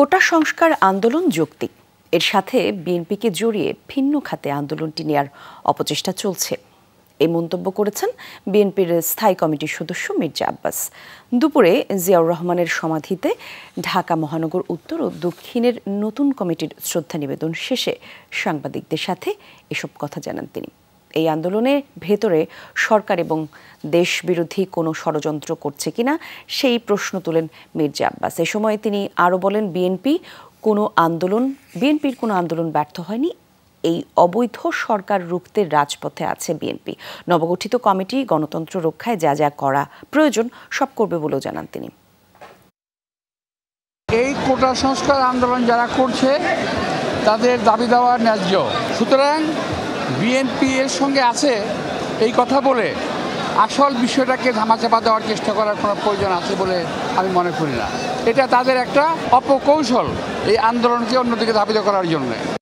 কোটা সংস্কার আন্দোলন যৌক্তিক, এর সাথে বিএনপিকে জড়িয়ে ভিন্ন খাতে আন্দোলনটি নেয়ার অপচেষ্টা চলছে, এই মন্তব্য করেছেন বিএনপির স্থায়ী কমিটির সদস্য মির্জা আব্বাস। দুপুরে জিয়াউর রহমানের সমাধিতে ঢাকা মহানগর উত্তর ও দক্ষিণের নতুন কমিটির শ্রদ্ধা নিবেদন শেষে সাংবাদিকদের সাথে এসব কথা জানান তিনি। এই আন্দোলনের ভেতরে সরকার এবং দেশবিরোধী কোনো ষড়যন্ত্র করছে কিনা সেই প্রশ্ন তোলেন মির্জা আব্বাস। এ সময় তিনি আরও বলেন, বিএনপির কোনো আন্দোলন ব্যর্থ হয়নি। এই অবৈধ সরকার রুখতে রাজপথে আছে বিএনপি। নবগঠিত কমিটি গণতন্ত্র রক্ষায় যা যা করা প্রয়োজন সব করবে বলেও জানান তিনি। এই কোটা সংস্কার আন্দোলন যারা করছে তাদের দাবি দেওয়া ন্যায্য, সুতরাং বিএনপি এর সঙ্গে আছে এই কথা বলে আসল বিষয়টাকে ধামাচাপা দেওয়ার চেষ্টা করার কোনো প্রয়োজন আছে বলে আমি মনে করি না। এটা তাদের একটা অপকৌশল এই আন্দোলনকে অন্যদিকে ধাবিত করার জন্য।